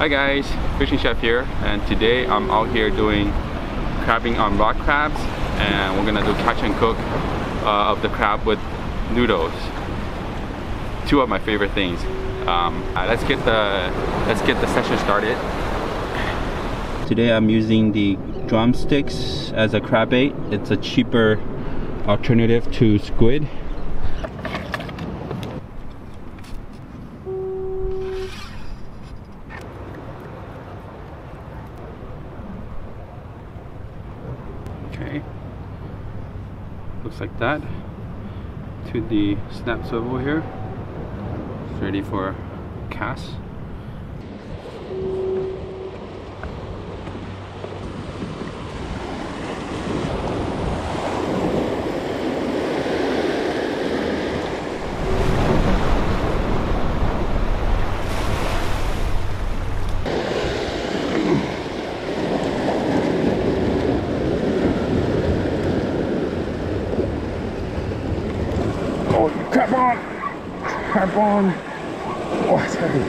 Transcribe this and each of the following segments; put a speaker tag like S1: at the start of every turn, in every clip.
S1: Hi guys, Fishing Chef here, and today I'm out here doing crabbing on rock crabs, and we're gonna do catch and cook of the crab with noodles. Two of my favorite things. Let's get the session started. Today I'm using the drumsticks as a crab bait. It's a cheaper alternative to squid. Okay, looks like that. To the snap swivel here. It's ready for cast. Crab on! Crab on! Oh, it's heavy.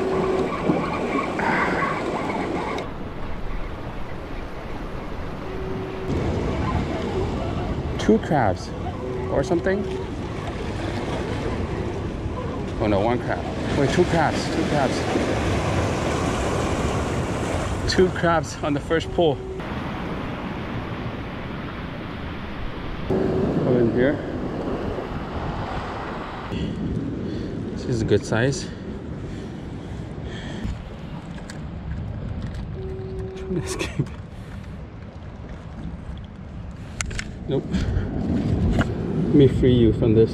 S1: Two crabs or something? Oh no, one crab. Wait, two crabs. Two crabs on the first pull. Go in here. This is a good size. Trying to escape. Nope. Let me free you from this.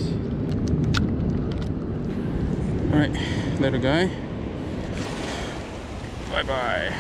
S1: Alright, little guy. Bye bye.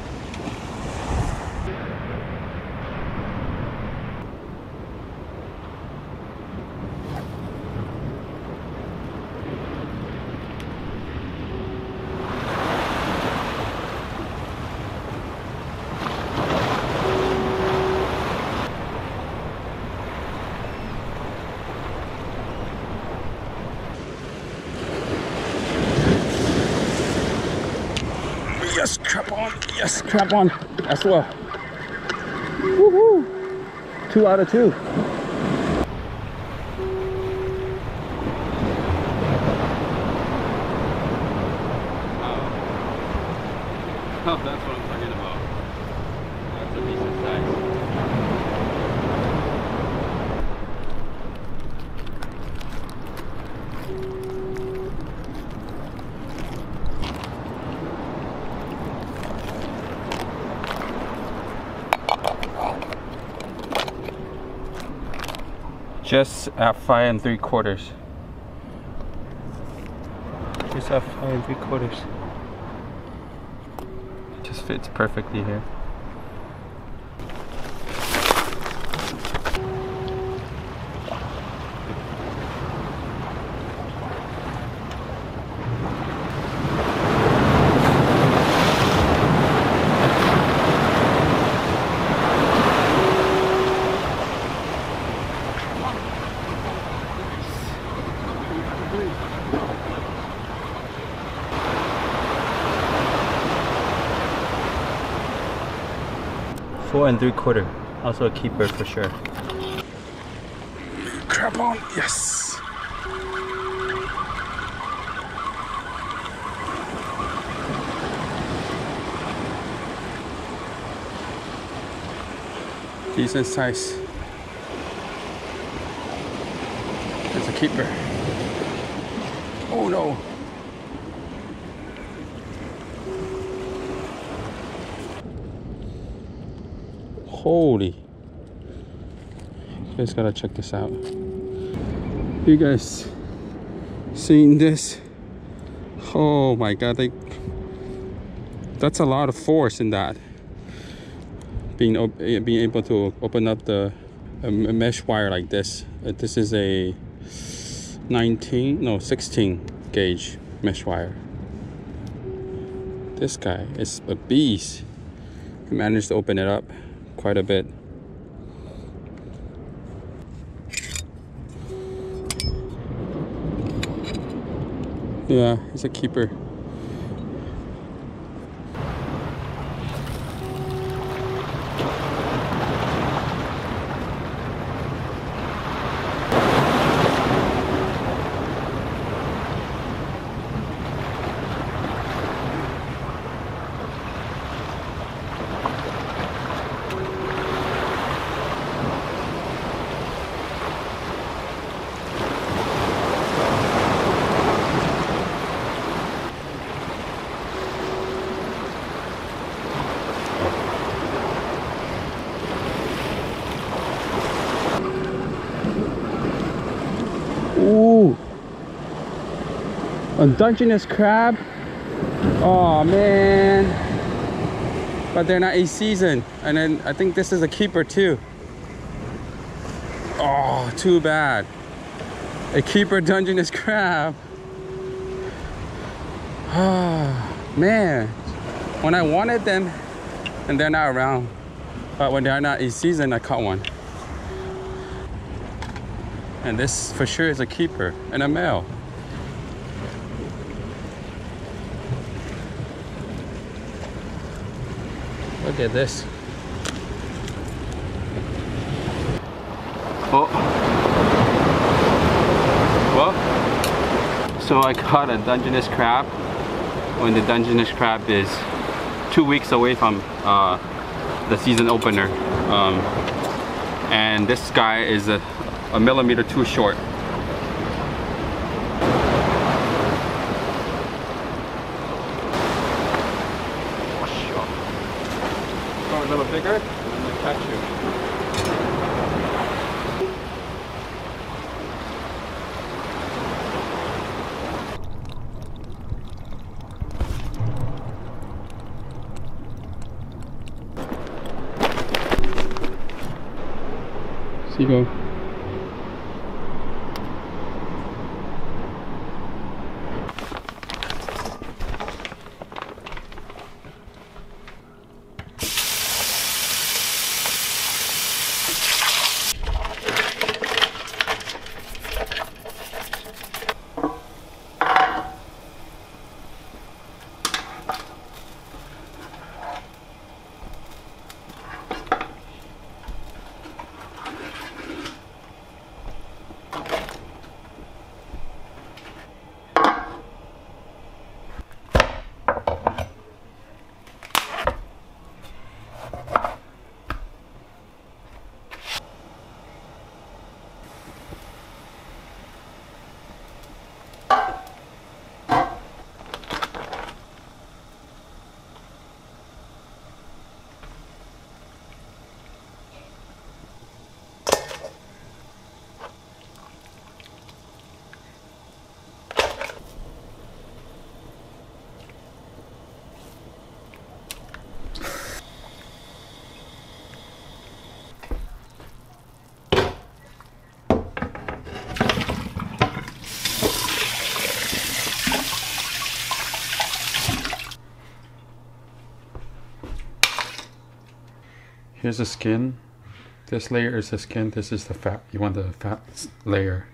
S1: Yes, crab on! Yes, crab on as well. Woohoo! 2 out of 2. Oh, that's what I'm talking about. That's a decent size. Just at 5 3/4. Just at 5 3/4. Just fits perfectly here. Four 3/4, also a keeper for sure. Crab on, yes. Decent size. It's a keeper. Oh no. Holy, you guys gotta check this out. You guys seeing this? Oh my god, that's a lot of force in that. Being able to open up the mesh wire like this. This is a 16 gauge mesh wire. This guy is a beast. He managed to open it up quite a bit. Yeah, he's a keeper. A Dungeness crab. Oh man. But they're not a season. And then I think this is a keeper too. Oh, too bad. A keeper Dungeness crab. Oh man. When I wanted them and they're not around. But when they're not a season, I caught one. And this for sure is a keeper and a male. Look at this. Oh. Well, so I caught a Dungeness crab when the Dungeness crab is 2 weeks away from the season opener. And this guy is a millimeter too short. Go a little bigger and I catch you. Seagull. Here's the skin. This layer is the skin. This is the fat. You want the fat layer.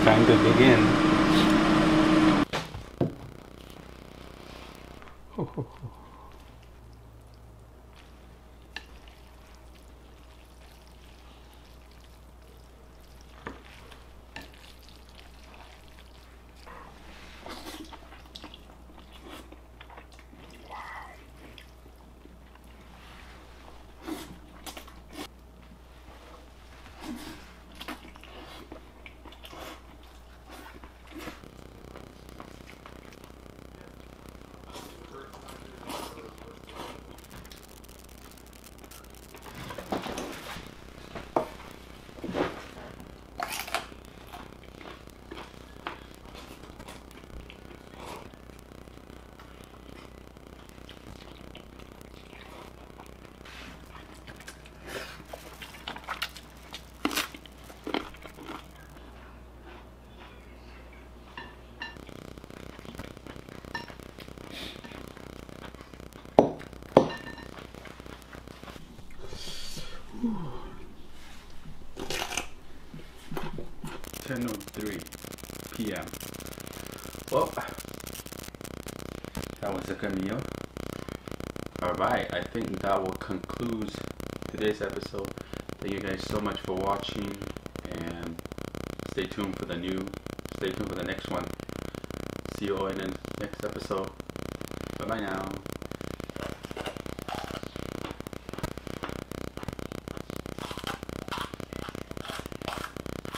S1: Time to begin. Ho, ho, ho. Whew. 10:03 p.m. Well, that was a good meal. Alright, I think that will conclude today's episode. Thank you guys so much for watching, and stay tuned for the next one. See you all in the next episode. Bye bye now.